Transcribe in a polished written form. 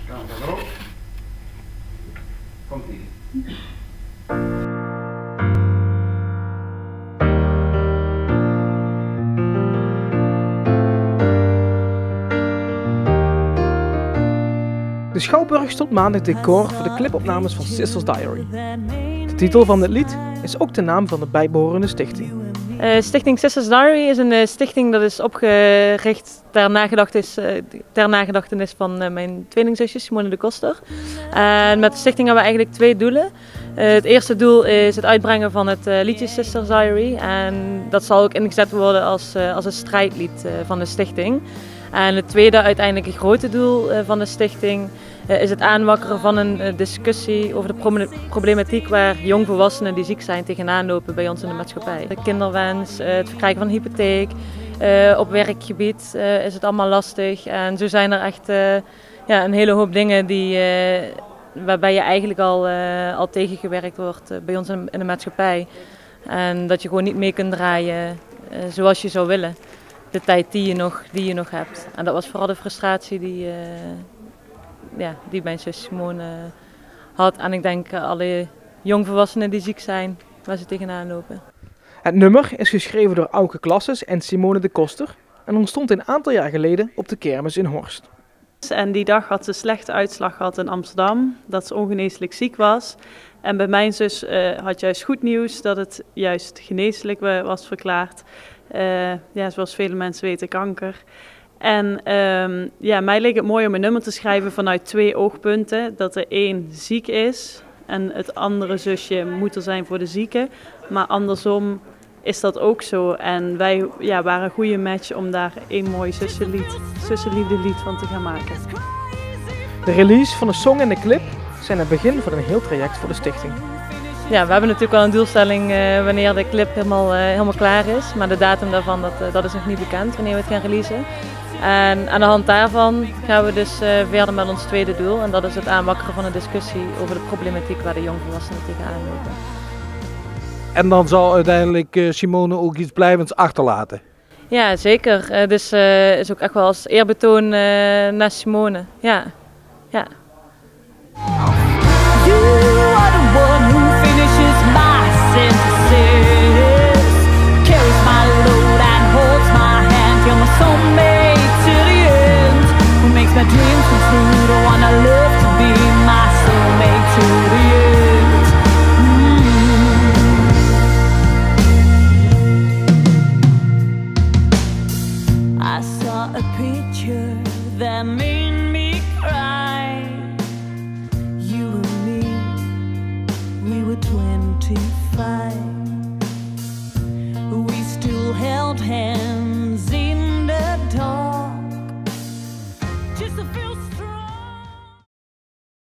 Dan gaan we erop. Komt-ie. De Schouwburg stond maandag decor voor de clipopnames van Sisters Diary. De titel van het lied is ook de naam van de bijbehorende stichting. Stichting Sisters Diary is een stichting dat is opgericht ter nagedachtenis van mijn tweelingzusje Simone de Koster. En met de stichting hebben we eigenlijk twee doelen. Het eerste doel is het uitbrengen van het liedje Sisters Diary. En dat zal ook ingezet worden als een strijdlied van de stichting. En het tweede, uiteindelijk het grote doel van de stichting, is het aanwakkeren van een discussie over de problematiek waar jongvolwassenen die ziek zijn tegenaan lopen bij ons in de maatschappij. De kinderwens, het verkrijgen van een hypotheek, op werkgebied is het allemaal lastig. En zo zijn er echt een hele hoop dingen waarbij je eigenlijk al tegengewerkt wordt bij ons in de maatschappij. En dat je gewoon niet mee kunt draaien zoals je zou willen. De tijd die je nog hebt. En dat was vooral de frustratie die mijn zus Simone had. En ik denk alle jongvolwassenen die ziek zijn, waar ze tegenaan lopen. Het nummer is geschreven door Auke Klasses en Simone de Koster en ontstond een aantal jaar geleden op de kermis in Horst. En die dag had ze een slechte uitslag gehad in Amsterdam, dat ze ongeneeslijk ziek was. En bij mijn zus had juist goed nieuws dat het juist geneeslijk was verklaard. Zoals vele mensen weten, kanker. En mij leek het mooi om een nummer te schrijven vanuit twee oogpunten. Dat er één ziek is en het andere zusje moet er zijn voor de zieke. Maar andersom is dat ook zo. En wij waren een goede match om daar één mooi zussenliefdelied van te gaan maken. De release van de song en de clip zijn het begin van een heel traject voor de stichting. Ja, we hebben natuurlijk wel een doelstelling wanneer de clip helemaal klaar is. Maar de datum daarvan dat is nog niet bekend wanneer we het gaan releasen. En aan de hand daarvan gaan we dus verder met ons tweede doel. En dat is het aanwakkeren van een discussie over de problematiek waar de jongvolwassenen tegenaan lopen. En dan zal uiteindelijk Simone ook iets blijvends achterlaten. Ja, zeker. Dus is ook echt wel als eerbetoon naar Simone. Ja. I saw a picture that made me cry. You and me, we were 25. We still held hands.